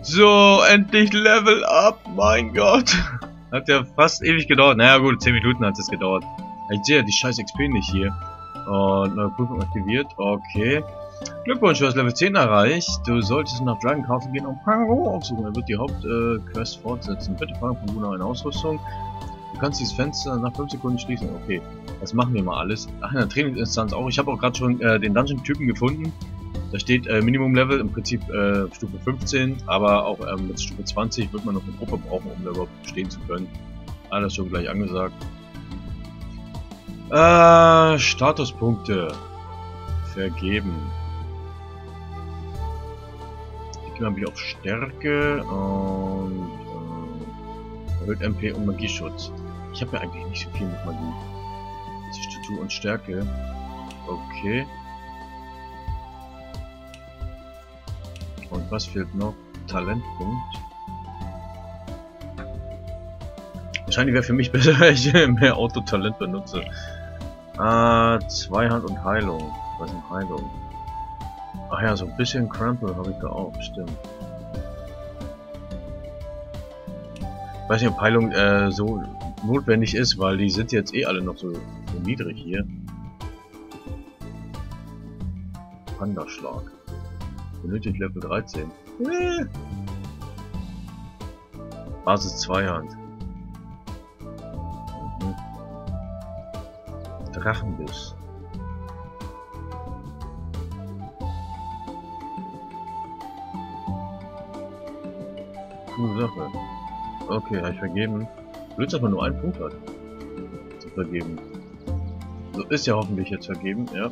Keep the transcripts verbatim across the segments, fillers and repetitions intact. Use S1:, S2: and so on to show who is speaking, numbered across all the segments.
S1: So, endlich Level Up, mein Gott. Hat ja fast ewig gedauert. Naja gut, zehn Minuten hat es gedauert. Ich sehe ja die scheiß X P nicht hier. Und neue Prüfung aktiviert. Okay. Glückwunsch, du hast Level zehn erreicht. Du solltest nach Dragon Castle gehen und Pangu aufsuchen. Er wird die Hauptquest äh, fortsetzen. Bitte fragen Pangu nach einer Ausrüstung. Du kannst dieses Fenster nach fünf Sekunden schließen. Okay, das machen wir mal alles. Ach, in der Trainingsinstanz auch. Ich habe auch gerade schon äh, den Dungeon-Typen gefunden. Da steht äh, Minimum-Level, im Prinzip äh, Stufe fünfzehn, aber auch ähm, mit Stufe zwanzig wird man noch eine Gruppe brauchen, um da überhaupt bestehen zu können. Alles schon gleich angesagt. Äh, Statuspunkte vergeben. Ich gehe mal wieder auf Stärke und äh, erhöht M P und Magieschutz. Ich habe ja eigentlich nicht so viel mit Magie. Statur und Stärke. Okay. Und was fehlt noch? Talentpunkt. Wahrscheinlich wäre für mich besser, wenn ich mehr Autotalent benutze. Ah, Zweihand und Heilung. Was ist denn Heilung? Ach ja, so ein bisschen Crumple habe ich da auch, stimmt. Ich weiß nicht, ob Heilung äh, so notwendig ist, weil die sind jetzt eh alle noch so, so niedrig hier. Pandaschlag. Benötigt Level dreizehn. Nee. Basis Zweihand. Mhm. Drachenbiss. Coole Sache. Okay, habe ich vergeben. Blöd, dass man nur einen Punkt hat. Zu vergeben. So ist ja hoffentlich jetzt vergeben, ja.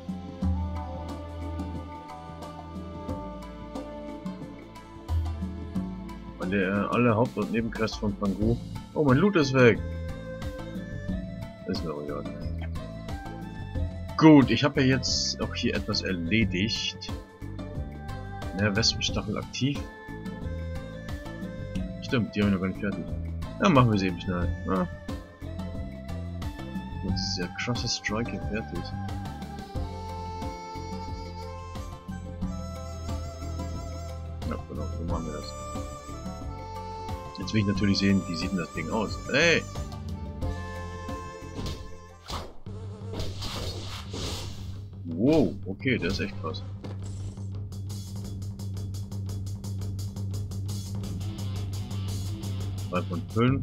S1: Der, alle Haupt- und Nebenquests von Pangu. Oh, mein Loot ist weg. Ist mir auch egal. Gut, ich habe ja jetzt auch hier etwas erledigt. Der Wespenstachel aktiv. Stimmt, die haben wir noch gar nicht fertig. Ja, machen wir sie eben schnell. Ja. Jetzt ist der Crusher Strike hier fertig. Ja, genau, so machen wir das. Jetzt will ich natürlich sehen, wie sieht denn das Ding aus. Hey! Wow, okay, der ist echt krass. drei von fünf.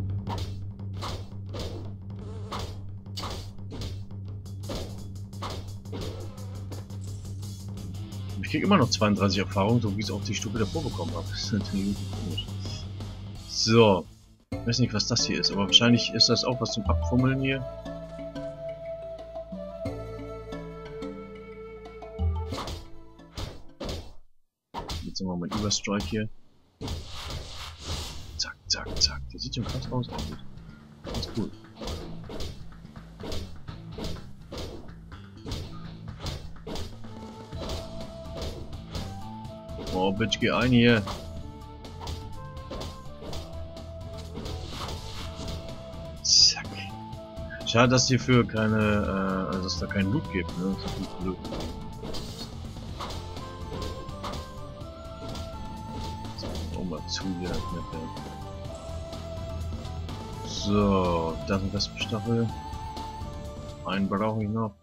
S1: Ich kriege immer noch zweiunddreißig Erfahrung, so wie ich es auch die Stufe davor bekommen habe. Das ist natürlich komisch. So. Ich weiß nicht, was das hier ist, aber wahrscheinlich ist das auch was zum Abfummeln hier. Jetzt machen wir mal Überstrike hier. Zack, zack, zack. Der sieht schon fast aus eigentlich. Ganz cool. Oh, Bitch, geh ein hier. Zack. Schade, dass hierfür keine, äh, also dass da keinen Loot gibt, ne? Das ist natürlich blöd. So, mal zu hier. So, da sind Wespenstachel. Einen brauche ich noch.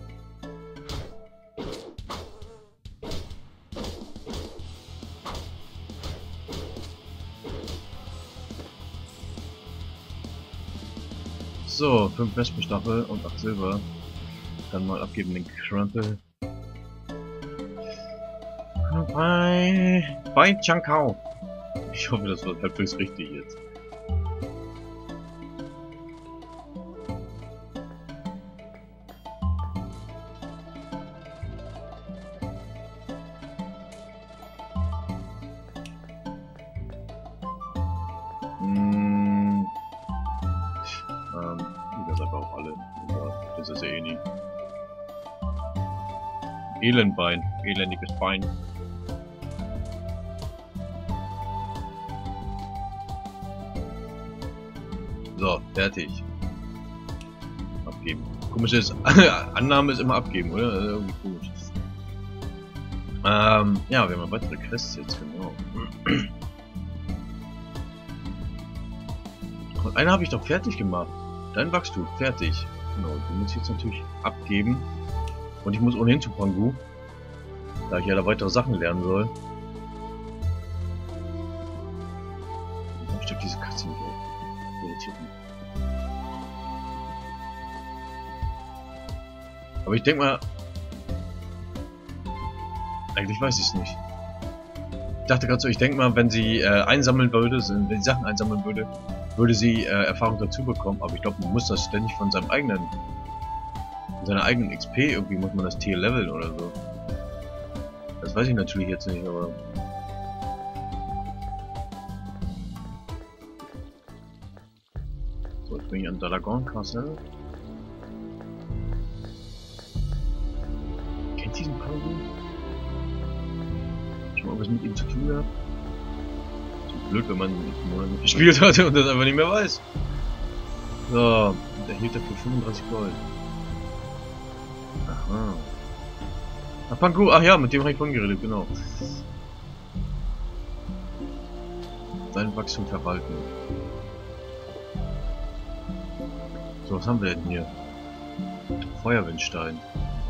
S1: So, fünf Wespenstachel und acht Silber. Dann mal abgeben den Crumple. Bei, bei Chankao. Ich hoffe, das wird halbwegs richtig jetzt. Das ist ja eh nie. Elendbein, elendiges Bein. So, fertig. Abgeben. Komisch ist, Annahme ist immer abgeben, oder? Also irgendwie komisch. Ähm, ja, wir haben weitere Quests jetzt, genau. Eine habe ich doch fertig gemacht. Dein Wachstum, fertig. Genau, die muss ich jetzt natürlich abgeben. Und ich muss ohnehin zu Pangu. Da ich ja da weitere Sachen lernen soll. Warum steckt diese Katze nicht auf? Irritiert mich. Aber ich denke mal... Eigentlich weiß ich es nicht. Ich dachte gerade so, ich denke mal, wenn sie äh, einsammeln würde, wenn sie Sachen einsammeln würde, würde sie äh, Erfahrung dazu bekommen. Aber ich glaube, man muss das ständig von seinem eigenen... Von seiner eigenen X P irgendwie muss man das Tier leveln oder so. Das weiß ich natürlich jetzt nicht, aber... So, jetzt bin ich an Dalagon Castle. Kennt diesen Pangu? Schon mal was mit ihm zu tun gehabt? So blöd, wenn man einen Monat nicht gespielt hatte und das einfach nicht mehr weiß. So, und erhielt dafür fünfunddreißig Gold. Aha. Ah, Pangu, ach ja, mit dem habe ich vorhin geredet, genau. Sein Wachstum verwalten. So, was haben wir denn hier? Feuerwindstein.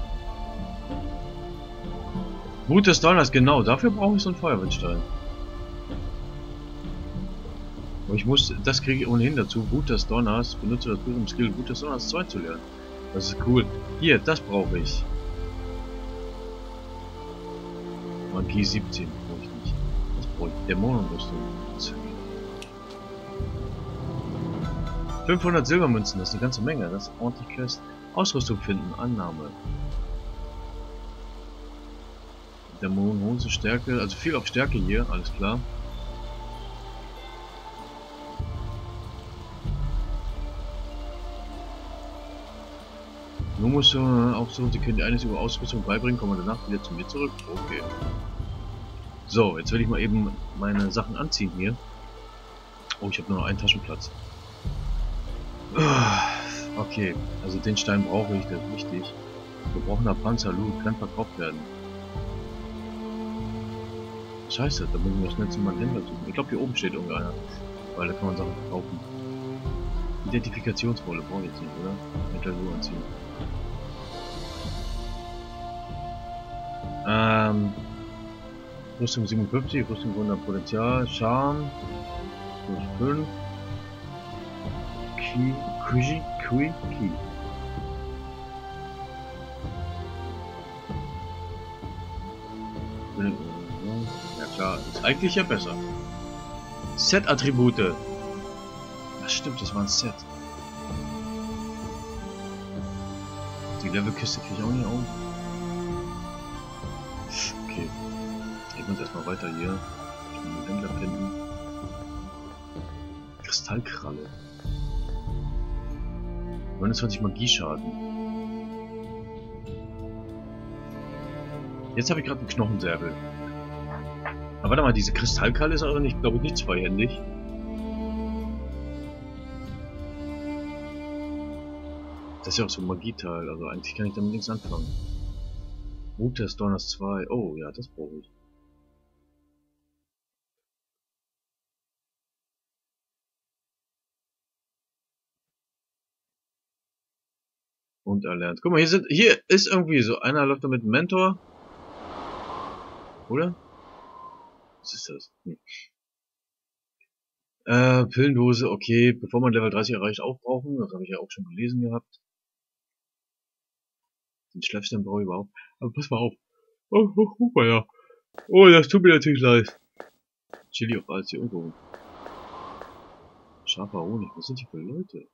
S1: Wut des Donners, genau, dafür brauche ich so einen Feuerwindstein. Aber ich muss, das kriege ich ohnehin dazu, Wut des Donners, benutze das Buch um Skill Wut des Donners zwei zu lernen. Das ist cool. Hier, das brauche ich. Magie siebzehn brauche ich nicht. Das brauche ich. Dämonenrüstung. fünfhundert Silbermünzen, das ist eine ganze Menge. Das ist ordentlich Quest. Ausrüstung finden, Annahme. Dämonenhose, Stärke, also viel auf Stärke hier, alles klar. Nun musst du auch so, sie können dir eines über Ausrüstung beibringen, kommen danach wieder zu mir zurück. Okay. So, jetzt will ich mal eben meine Sachen anziehen hier. Oh, ich habe nur noch einen Taschenplatz. Okay, also den Stein brauche ich, der ist wichtig. Gebrochener Panzer, Loot, kann verkauft werden. Scheiße, da muss ich noch schnell zu meinem Händler suchen. Ich glaube, hier oben steht irgendeiner. Weil da kann man Sachen verkaufen. Identifikationsrolle brauche ich jetzt nicht, oder? Händler so anziehen. Ähm. Rüstung siebenundfünfzig, Rüstung hundert Potenzial, Charme. fünf. Ki, Kuji, Kui, Ki. Ja klar, ist eigentlich ja besser. Set-Attribute. Das stimmt, das war ein Set. Die Levelkiste kriege ich auch nicht auf. Okay. Ich muss erstmal weiter hier. Ich muss den Händler finden. Kristallkralle. neunundzwanzig Magieschaden. Jetzt habe ich gerade einen Knochensäbel. Aber warte mal, diese Kristallkralle ist auch nicht, glaube ich, nicht zweihändig. Das ist ja auch so ein Magieteil, also eigentlich kann ich damit nichts anfangen. Wut des Donners zwei. Oh ja, das brauche ich. Und erlernt. Guck mal, hier sind, hier ist irgendwie so, einer läuft da mit einem Mentor. Oder? Was ist das? Hm. Äh, Pillendose, okay, bevor man Level dreißig erreicht, aufbrauchen. Das habe ich ja auch schon gelesen gehabt. Den Schleppstein brauche ich überhaupt. Aber pass mal auf. Oh, oh, guck mal ja. Oh, das tut mir natürlich leid. Chili auf alles hier irgendwo. Scharfer Honig, was sind die für Leute?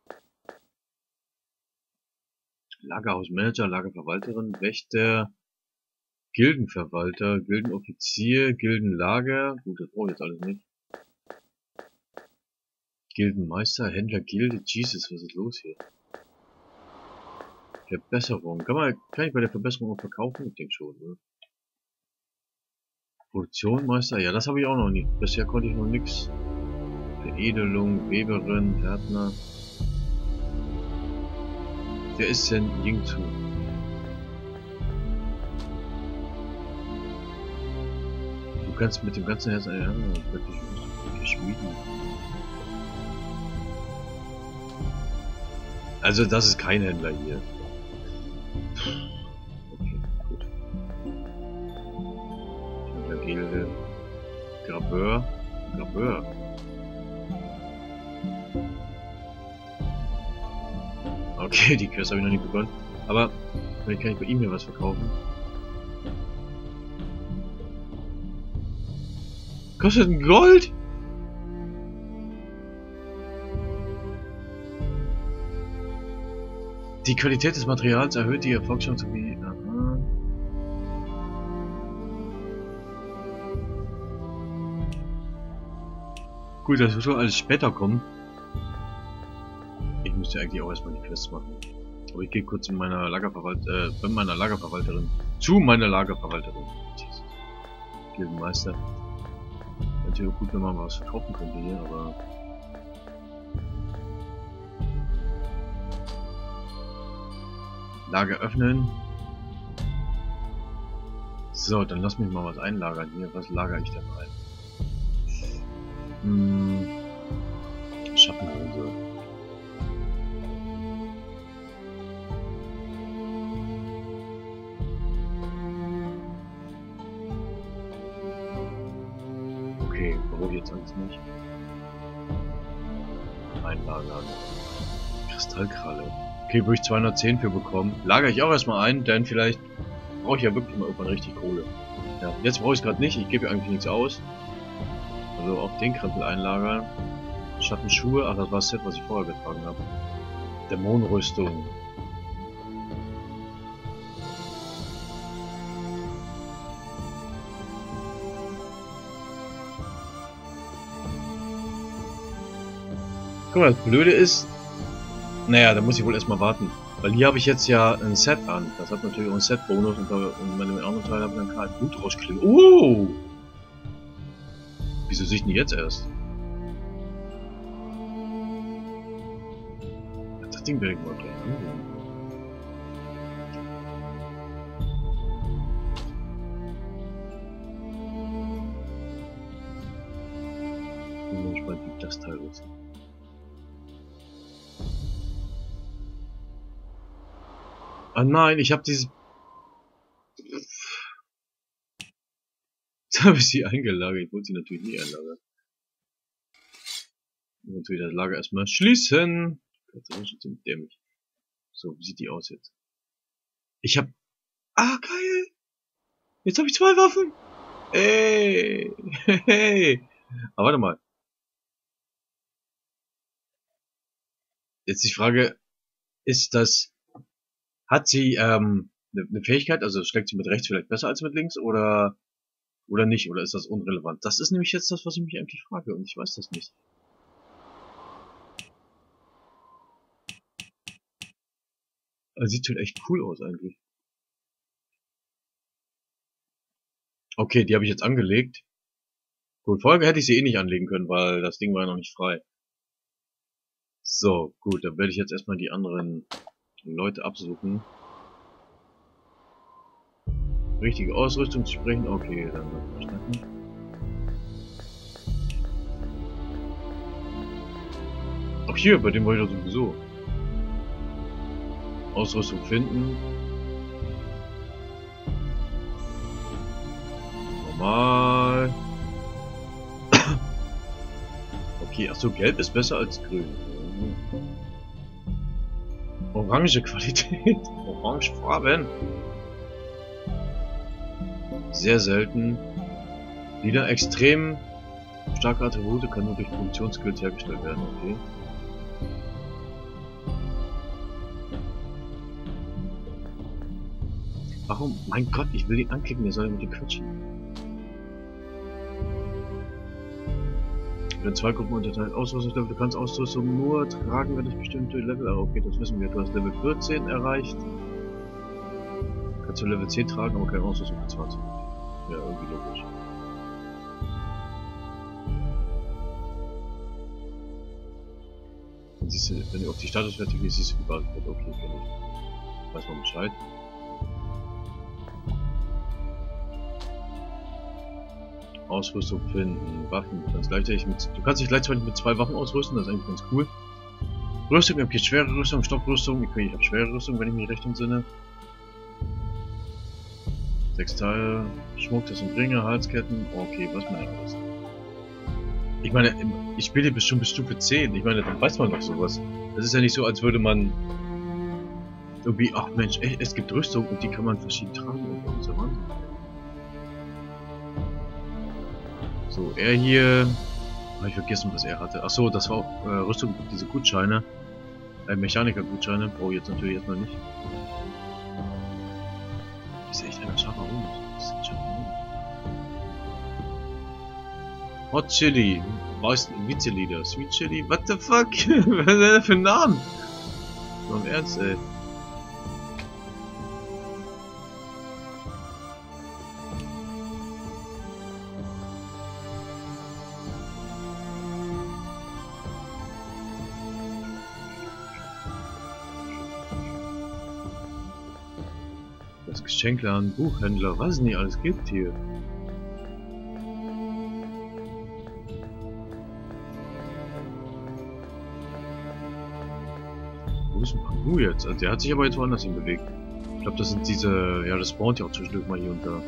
S1: Lagerhausmanager, Lagerverwalterin, Wächter, Gildenverwalter, Gildenoffizier, Gildenlager. Gut, das brauche ich jetzt alles nicht. Gildenmeister, Händler, Gilde. Jesus, was ist los hier? Verbesserung. Kann man, kann ich bei der Verbesserung auch verkaufen? Ich denke schon, oder? Produktionmeister, ja, das habe ich auch noch nicht. Bisher konnte ich noch nichts. Veredelung, Weberin, Gärtner. Wer ist denn Yingzu? Du kannst mit dem ganzen Herz eine wirklich schmieden. Also das ist kein Händler hier. Okay, gut. Gilde. Grabeur. Grabeur. Okay, die Quest habe ich noch nicht begonnen. Aber vielleicht kann ich bei ihm hier was verkaufen. Kostet ein Gold? Die Qualität des Materials erhöht die Erfolgschance wie... Aha. Gut, das wird schon alles später kommen. Ich müsste eigentlich auch erstmal die Quests machen. Aber ich gehe kurz in meiner Lagerverwalt äh, bei meiner Lagerverwalterin. Zu meiner Lagerverwalterin. Jesus. Gildenmeister. Natürlich gut, wenn man mal was verkaufen könnte hier, aber... Lager öffnen. So, dann lass mich mal was einlagern hier. Was lagere ich denn ein? Hm. Schattenhose. Okay, brauche ich jetzt alles nicht. Einlagern. Kristallkralle. Okay, würde ich zweihundertzehn für bekommen. Lagere ich auch erstmal ein, denn vielleicht brauche ich ja wirklich mal irgendwann richtig Kohle. Ja, jetzt brauche ich es gerade nicht, ich gebe eigentlich nichts aus. Also auch den Krempel einlagern. Schattenschuhe, ach das war das Set, was ich vorher getragen habe. Dämonenrüstung. Guck mal, das Blöde ist, naja, da muss ich wohl erstmal warten. Weil hier habe ich jetzt ja ein Set an. Das hat natürlich auch einen Set-Bonus und, und bei dem anderen Teil habe ich dann kein Blutrauschklingen. Oh! Wieso sehe ich denn jetzt erst? Das Ding werde ich mal gleich angehen. Ich bin gespannt, wie das Teil ist. Ah nein, ich habe dieses... Jetzt habe ich sie eingelagert. Ich wollte sie natürlich nie einlagern. Und natürlich das Lager erstmal schließen. Das ist schon ziemlich dämlich. So, wie sieht die aus jetzt? Ich habe... Ah, geil! Jetzt habe ich zwei Waffen! Ey! Hey! Aber warte mal. Jetzt die Frage, ist das... Hat sie ähm, eine Fähigkeit, also schlägt sie mit rechts vielleicht besser als mit links, oder oder nicht, oder ist das unrelevant? Das ist nämlich jetzt das, was ich mich eigentlich frage, und ich weiß das nicht. Also sieht schon echt cool aus eigentlich. Okay, die habe ich jetzt angelegt. Gut, vorher hätte ich sie eh nicht anlegen können, weil das Ding war ja noch nicht frei. So, gut, dann werde ich jetzt erstmal die anderen Leute absuchen. Richtige Ausrüstung zu sprechen. Okay, dann wird wir schnacken. Ach hier, bei dem war ich doch sowieso. Ausrüstung finden. Normal. Okay, achso, gelb ist besser als grün. Orange Qualität. Orangefarben. Sehr selten. Wieder extrem starke Attribute können nur durch Funktionsskills hergestellt werden. Okay. Warum? Mein Gott, ich will ihn anklicken, der soll mit dir quatschen. In zwei Gruppen unterteilt. Ausrüstungslevel, du kannst Ausrüstung nur tragen, wenn es bestimmte Level... Ah, okay, das wissen wir. Du hast Level vierzehn erreicht. Kannst du Level zehn tragen, aber keine Ausrüstung für zwanzig. Ja, irgendwie logisch. Dann siehst du, wenn du auf die Statuswerte gehst, siehst du die Basiswerte. Okay, kenn ich. Weiß man Bescheid. Ausrüstung finden, Waffen, du kannst gleichzeitig mit, du kannst dich gleichzeitig mit zwei Waffen ausrüsten, das ist eigentlich ganz cool. Rüstung, ich habe hier schwere Rüstung, Stockrüstung. Okay, ich habe schwere Rüstung, wenn ich mich recht entsinne. Sechs Teile, Schmuck, das sind Ringe, Halsketten. Okay, was meine alles? Ich meine, ich spiele bis schon bis Stufe zehn. Ich meine, dann weiß man doch sowas. Das ist ja nicht so, als würde man irgendwie, ach Mensch, ey, es gibt Rüstung und die kann man verschieden tragen. Und so Wahnsinn. So, er hier. Habe ich vergessen, was er hatte. Ach so, das war auch äh, Rüstung, diese Gutscheine. Äh, Mechaniker-Gutscheine. Brauche ich jetzt natürlich erstmal nicht. Das ist echt ein scharfer Hund. Das ist ein scharfer Hund. Hot Chili. Weißt du, Vize-Leader. Sweet Chili. What the fuck? Was ist das für ein Name? So im Ernst, ey. Das Geschenkladen, Buchhändler, was es nicht alles gibt hier. Wo ist ein Pangu jetzt? Also der hat sich aber jetzt woanders hin bewegt. Ich glaube, das sind diese, ja, das spawnt ja auch zwischendurch mal hier und da.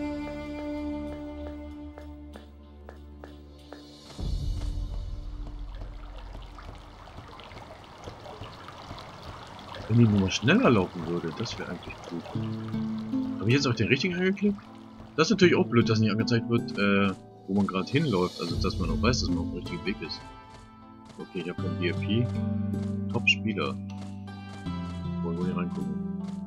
S1: Wenn die nur mal schneller laufen würde, das wäre eigentlich gut. Habe ich jetzt auch den richtigen angeklickt? Das ist natürlich auch blöd, dass nicht angezeigt wird, äh, wo man gerade hinläuft. Also, dass man auch weiß, dass man auf dem richtigen Weg ist. Okay, ich habe kein D R P. Top-Spieler. Wollen wir hier reingucken?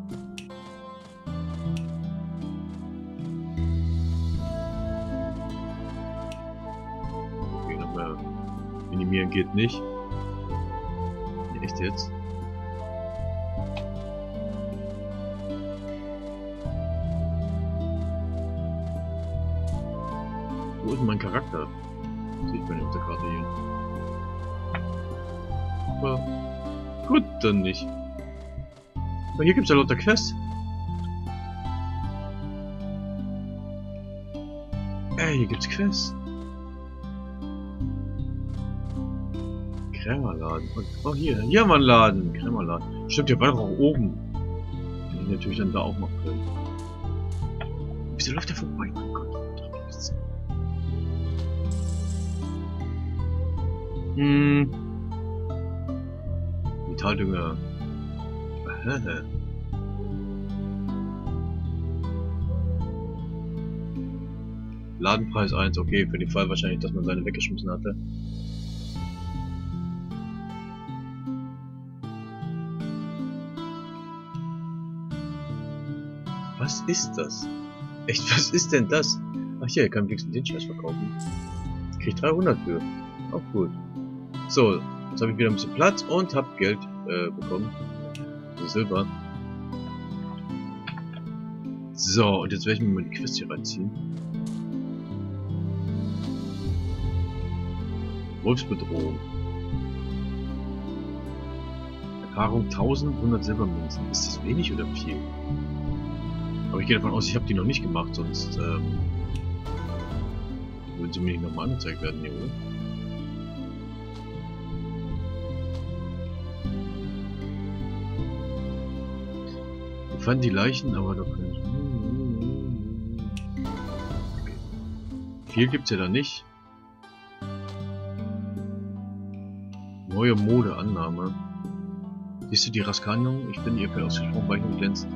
S1: Okay, nochmal. Minimieren geht nicht. Nee, echt jetzt? Wo ist denn mein Charakter? Sieht man nicht auf der Karte hier. Aber gut, dann nicht. Aber hier gibt's ja lauter Quests. Ey, hier gibt's Quests. Krämerladen. Oh, hier. Hier haben wir einen Laden. Krämerladen. Stimmt, der war doch auch oben. Den ich natürlich dann da auch machen können. Wieso läuft der vorbei? Mein Gott. Hm. Metalldünger. Ladenpreis eins, okay, für den Fall wahrscheinlich, dass man seine weggeschmissen hatte. Was ist das? Echt, was ist denn das? Ach hier, kann wenigstens den Scheiß verkaufen. Jetzt krieg ich dreihundert für. Auch gut. So, jetzt habe ich wieder ein bisschen Platz und habe Geld äh, bekommen. Also Silber. So, und jetzt werde ich mir mal die Quest hier reinziehen. Wolfsbedrohung. Erfahrung eintausendhundert Silbermünzen. Ist das wenig oder viel? Aber ich gehe davon aus, ich habe die noch nicht gemacht, sonst ähm, würden sie mir nicht nochmal angezeigt werden hier, oder? Wir fanden die Leichen, aber da können ich... Okay. Viel gibt's ja da nicht. Neue Modeannahme. Siehst du die Raskanium? Ich bin ihr Fell ausgesprochen, weich und glänzend.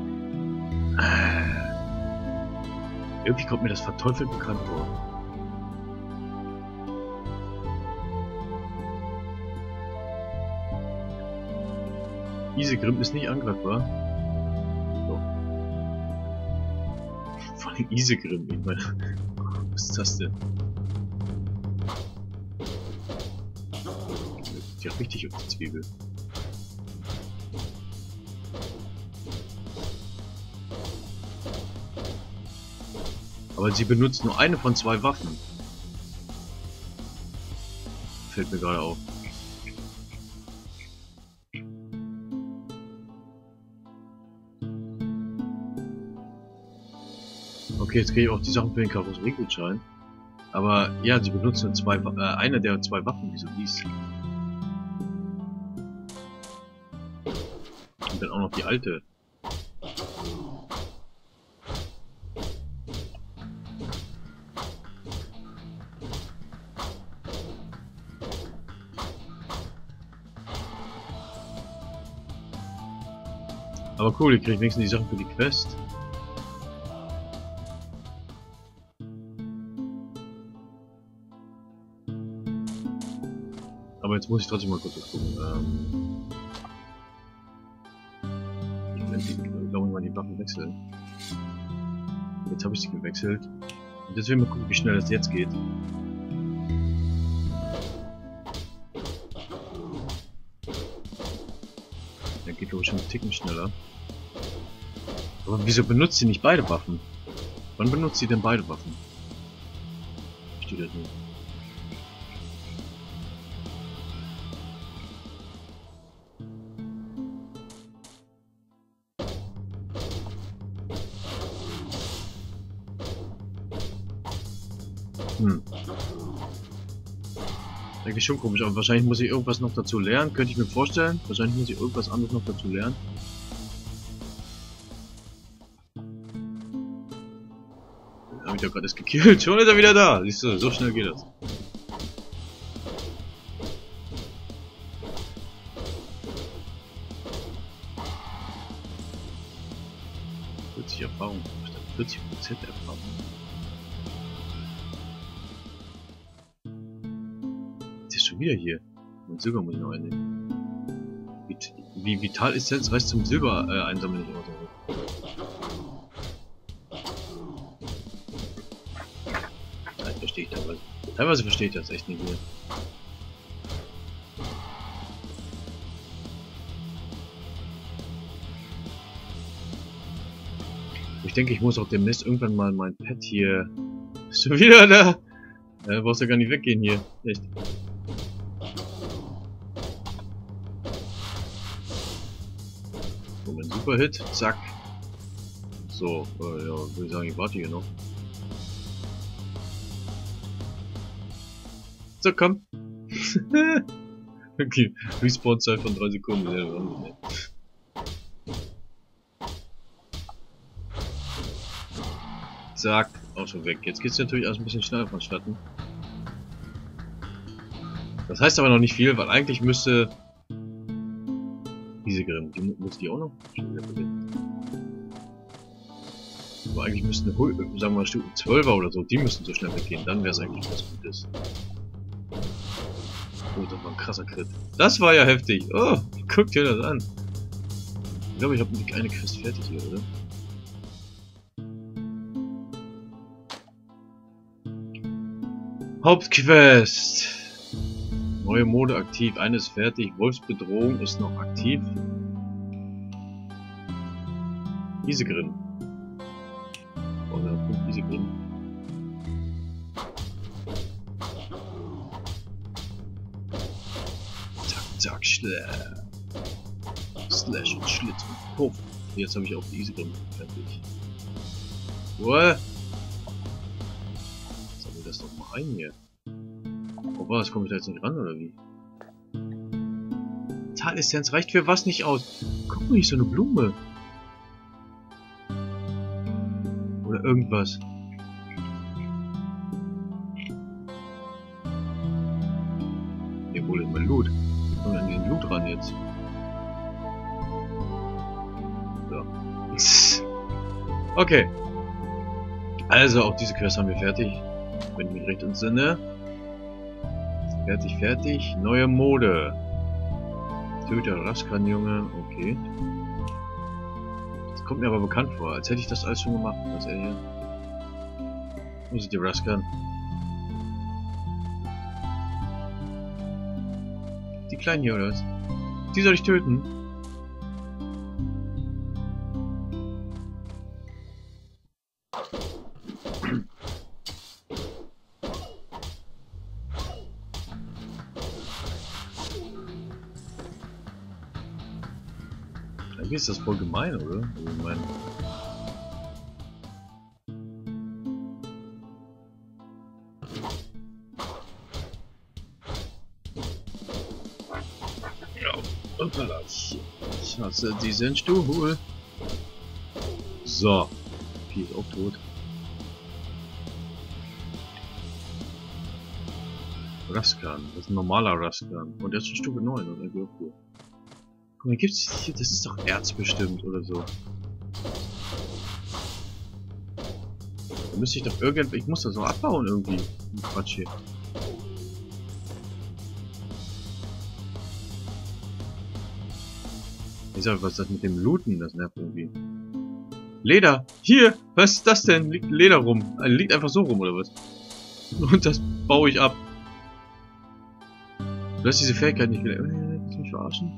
S1: Irgendwie kommt mir das verteufelt bekannt vor. Isegrim ist nicht angreifbar. So. Vor allem Isegrim, ich meine. Was ist das denn? Die hat richtig auf die Zwiebel. Aber sie benutzt nur eine von zwei Waffen. Fällt mir gerade auf. Okay, jetzt kriege ich auch die Sachen für den Karosseriegutschein. Aber ja, sie benutzt nur zwei, äh, eine der zwei Waffen, wieso dies? dann auch noch die alte. Aber cool, ich krieg wenigstens die Sachen für die Quest. Aber jetzt muss ich trotzdem mal kurz gucken. Ähm ich glaube, ich mal die Waffen wechseln. Jetzt habe ich sie gewechselt. Und jetzt will ich mal gucken, wie schnell das jetzt geht. Der geht glaube ich schon einen Ticken schneller. Aber wieso benutzt sie nicht beide Waffen? Wann benutzt sie denn beide Waffen? Steht das nicht. Hm. Eigentlich schon komisch, aber wahrscheinlich muss ich irgendwas noch dazu lernen, könnte ich mir vorstellen. Wahrscheinlich muss ich irgendwas anderes noch dazu lernen. Den hab ich doch gerade erst gekillt, schon ist er wieder da. Siehst du, so schnell geht das. vierzig Erfahrung, vierzig Prozent Erfahrung. Wieder hier. Und Silber muss ich noch einnehmen. Vit wie Vital-Essenz reicht zum Silber äh, einsammeln nicht immer so. Das verstehe ich teilweise. Teilweise verstehe ich das echt nicht mehr. Ich denke, ich muss auch demnächst irgendwann mal mein Pet hier. Bist du wieder da? Äh, brauchst ja gar nicht weggehen hier. Echt. Super Hit, zack. So, äh, ja, würde ich sagen, ich warte hier noch. So, komm. Okay, Respawn-Zeit von drei Sekunden. Ja, Wahnsinn, zack, auch schon weg. Jetzt geht's natürlich alles ein bisschen schneller vonstatten. Das heißt aber noch nicht viel, weil eigentlich müsste diese Grimm, die muss die auch noch? Aber eigentlich müssten, sagen wir mal, Stufen zwölfer oder so, die müssten so schnell weggehen, dann wäre es eigentlich was Gutes. Oh, das war ein krasser Crit. Das war ja heftig. Oh, guck dir das an. Ich glaube, ich habe eine Quest fertig hier, oder? Hauptquest. Neue Mode aktiv. Eine ist fertig. Wolfsbedrohung ist noch aktiv. Isegrim. Oh, ja, Punkt Isegrim. Zack, zack, Slash. Slash und Schlitz und Puff. Jetzt habe ich auch die Isegrim fertig. What? Sag mir das doch mal ein hier. Oh was, komme ich da jetzt nicht ran, oder wie? Vital-Essenz reicht für was nicht aus? Guck mal, hier ist so eine Blume. Oder irgendwas. Hier, wo ist mein Loot? Kommen wir an den Loot ran jetzt? So. Okay. Also, auch diese Quest haben wir fertig. Wenn ich mich recht entsinne. Fertig, fertig. Neue Mode. Töter Raskan, Junge. Okay. Das kommt mir aber bekannt vor, als hätte ich das alles schon gemacht. Was er hier? Wo sind die Raskan? Die Kleinen hier, oder was? Die soll ich töten? Eigentlich ist das voll gemein, oder? Also, ich meine... Ja, und Verlass. Ich hasse diesen Stuhl. So. Die ist auch tot. Raskan. Das ist ein normaler Raskan. Und der ist schon Stufe neun, oder? Guck mal, gibt's hier, das ist doch Erz bestimmt, oder so. Da müsste ich doch irgendwie, ich muss das noch abbauen irgendwie. Quatsch hier. Ich sag, was ist das mit dem Looten? Das nervt irgendwie. Leder! Hier! Was ist das denn? Liegt Leder rum? Also liegt einfach so rum, oder was? Und das baue ich ab. Du hast diese Fähigkeit nicht gelernt. Äh, willst du mich verarschen?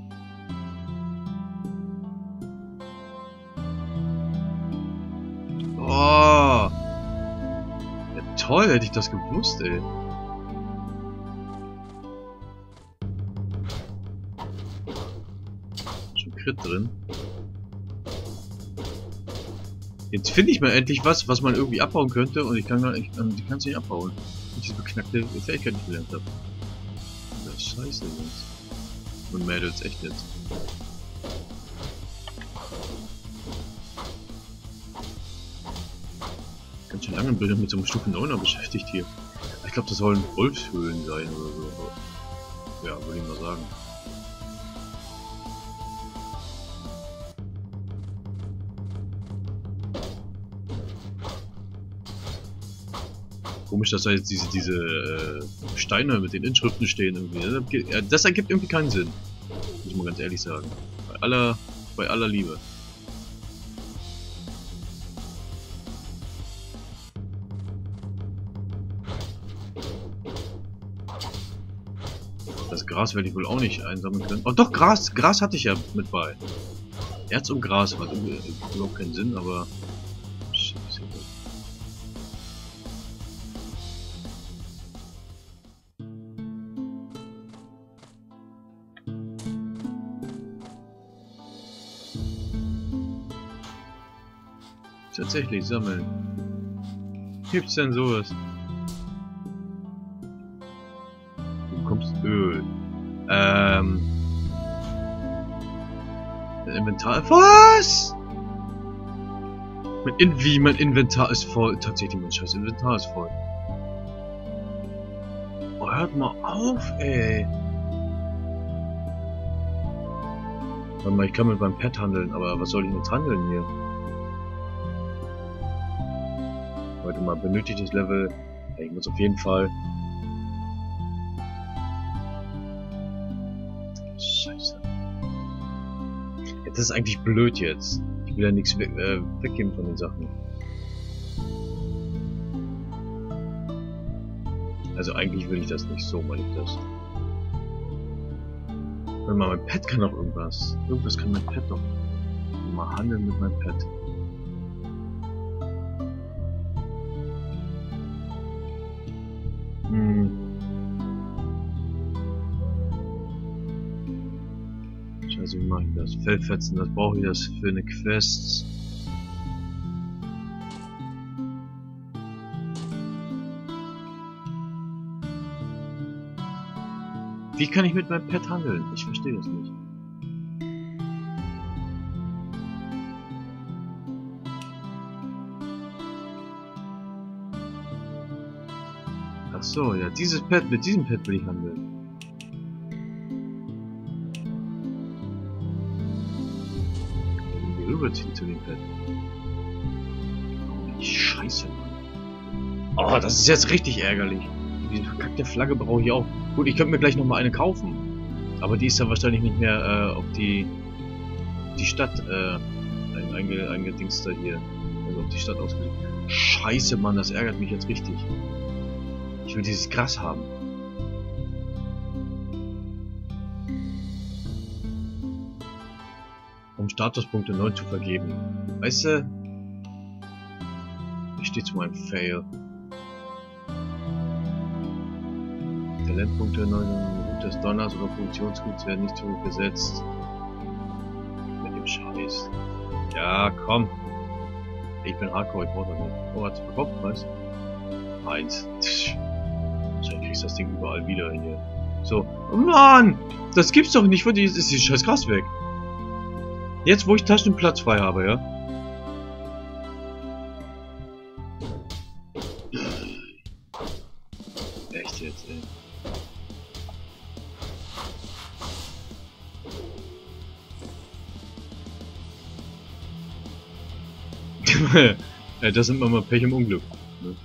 S1: Oh! Ja, toll, hätte ich das gewusst, ey. Schon Crit drin. Jetzt finde ich mal endlich was, was man irgendwie abbauen könnte und ich kann gar nicht, ähm, die kannst du nicht abbauen. Weil ich diese beknackte Fähigkeit nicht gelernt habe. Das ist scheiße jetzt. Und Mädels echt jetzt. Ganz schön lange bin ich mit so einem Stufe neuner beschäftigt hier. Ich glaube, das sollen Wolfshöhlen sein oder so. Ja, würde ich mal sagen. Komisch, dass da jetzt diese, diese äh, Steine mit den Inschriften stehen irgendwie. Das ergibt irgendwie keinen Sinn. Muss ich mal ganz ehrlich sagen. Bei aller, bei aller Liebe. Das Gras werde ich wohl auch nicht einsammeln können. Oh doch, Gras, Gras hatte ich ja mit bei. Erz und Gras hat überhaupt keinen Sinn, aber... Scheiße. Tatsächlich sammeln. Gibt's denn sowas? Du bekommst Öl. Ähm. Ein Inventar. Was? Mein In wie mein Inventar ist voll. Tatsächlich, mein scheiß Inventar ist voll. Oh, hört mal auf, ey. Warte mal, ich kann mit meinem Pet handeln, aber was soll ich jetzt handeln hier? Warte mal, benötigtes Level. Ja, ich muss auf jeden Fall. Scheiße. Ja, das ist eigentlich blöd jetzt. Ich will ja nichts we äh, weggeben von den Sachen. Also eigentlich will ich das nicht, so meine ich das. Warte mal, mein Pet kann doch irgendwas. Irgendwas kann mein Pet doch. Mal handeln mit meinem Pet. Hm. Scheiße, wie mache ich das? Fellfetzen, das brauche ich das für eine Quest. Wie kann ich mit meinem Pet handeln? Ich verstehe das nicht. Ach so, ja, dieses Pet, mit diesem Pet will ich handeln. Irgendwie rüberziehen zu dem Pet. Oh, die Scheiße, Mann. Oh, das ist jetzt richtig ärgerlich. Diese verkackte Flagge brauche ich auch. Gut, ich könnte mir gleich nochmal eine kaufen. Aber die ist dann wahrscheinlich nicht mehr äh, auf die die Stadt äh, einge, eingedingst da hier. Also auf die Stadt ausgelegt. Scheiße, Mann, das ärgert mich jetzt richtig. Ich will dieses Gras haben. Um Statuspunkte neu zu vergeben. Weißt du? Hier steht zu meinem Fail. Talentpunkte neu des Donners oder Funktionsguts werden nicht zurückgesetzt. Mit dem Scheiß. Ja, komm. Ich bin Hardcore, ich brauche das nicht. Oh, hat's verkauft, was? Eins. Wahrscheinlich kriegst du das Ding überall wieder hier. So. Oh Mann! Das gibt's doch nicht, wo die ist die scheiß Gras weg. Jetzt, wo ich Taschenplatz frei habe, ja? Echt jetzt, ey. Ja, das sind mal Pech im Unglück. Ne?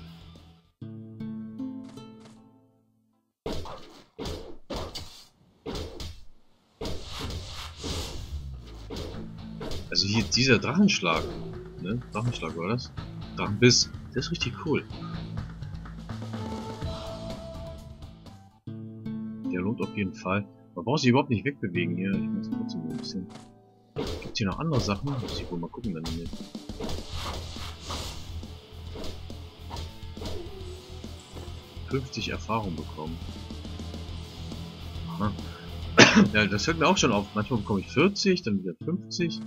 S1: Also hier dieser Drachenschlag. Ne? Drachenschlag war das? Drachenbiss. Der ist richtig cool. Der lohnt auf jeden Fall. Man braucht sich überhaupt nicht wegbewegen hier. Ich muss trotzdem ein bisschen. Gibt es hier noch andere Sachen? Muss ich wohl mal gucken dann hier. fünfzig Erfahrung bekommen. Aha. Ja, das hört mir auch schon auf. Manchmal bekomme ich vierzig, dann wieder fünfzig.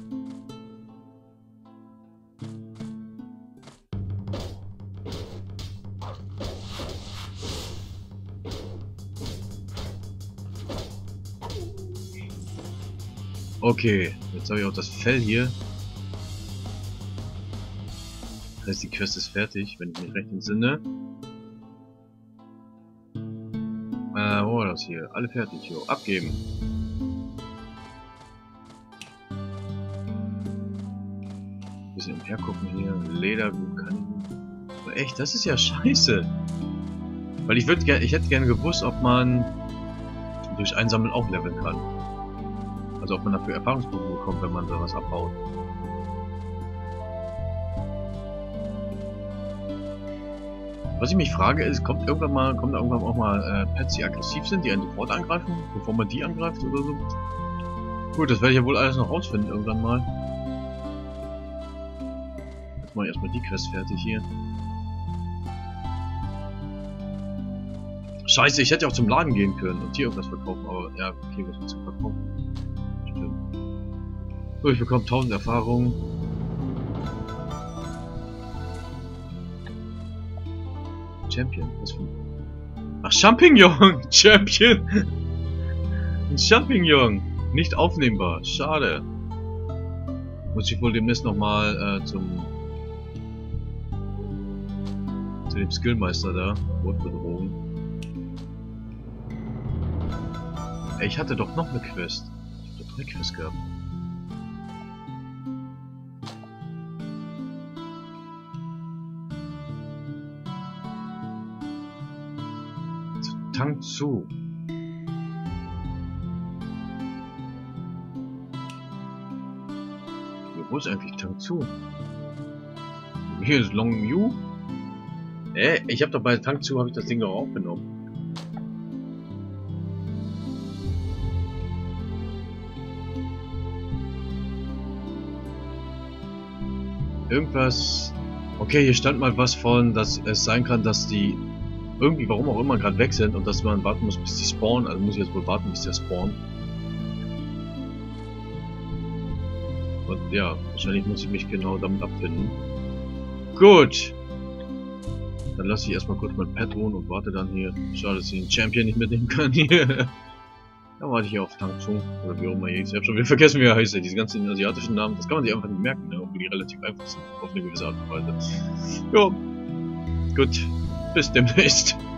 S1: Okay, jetzt habe ich auch das Fell hier. Das heißt, die Quest ist fertig, wenn ich mich recht entsinne. Äh, wo war das hier? Alle fertig, jo. Abgeben. Bisschen umhergucken hier. Leder, gut kann ich. Aber echt, das ist ja scheiße. Weil ich würde gerne, ich hätte gerne gewusst, ob man durch Einsammeln auch leveln kann. Also ob man dafür Erfahrungspunkte bekommt, wenn man da was abbaut. Was ich mich frage ist, kommt irgendwann mal, kommt irgendwann auch mal äh, Pets, die aggressiv sind, die einen sofort angreifen, bevor man die angreift oder so? Gut, das werde ich ja wohl alles noch rausfinden irgendwann mal. Jetzt mache ich erstmal die Quest fertig hier. Scheiße, ich hätte auch zum Laden gehen können und hier irgendwas verkaufen, aber ja, okay, was willst du verkaufen? Stimmt. So, ich bekomme tausend Erfahrungen. Champion, was für ein... Ach, Champignon! Champion! Ein Champignon! Nicht aufnehmbar, schade. Muss ich wohl demnächst nochmal äh, zum... zu dem Skillmeister da, Rotbedrohung. Ey, ich hatte doch noch eine Quest. Ich hab doch drei Quests gehabt. Tang Zu. Wo ist eigentlich Tang Zu? Hier ist Long Yu. Äh, ich habe doch bei Tang Zu habe ich das Ding doch aufgenommen. Irgendwas. Okay, hier stand mal was von, dass es sein kann, dass die irgendwie, warum auch immer, gerade weg sind und dass man warten muss, bis die spawnen. Also muss ich jetzt wohl warten, bis der spawnt. Und ja, wahrscheinlich muss ich mich genau damit abfinden. Gut. Dann lasse ich erstmal kurz mein Pet ruhen und warte dann hier. Schade, dass ich den Champion nicht mitnehmen kann hier. Dann warte ich hier auf Tang Zu. Oder wie auch immer hier. Ich habe schon wieder vergessen, wie er heißt. Diese ganzen asiatischen Namen, das kann man sich einfach nicht merken, ne? Obwohl die relativ einfach sind. Auf eine gewisse Art und Weise. Ja. Gut. Bis demnächst.